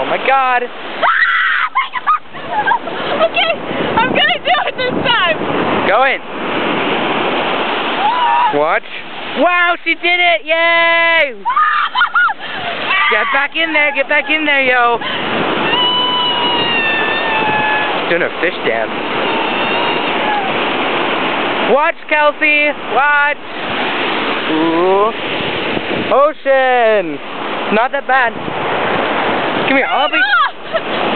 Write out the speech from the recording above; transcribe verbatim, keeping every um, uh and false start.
my god. Okay, I'm gonna do it this time. Go in. Watch. Wow, she did it! Yay! Get back in there, get back in there, yo. Doing a fish dance. Watch, Kelsey. Watch. Ooh. Ocean. Not that bad. Come here, I'll be...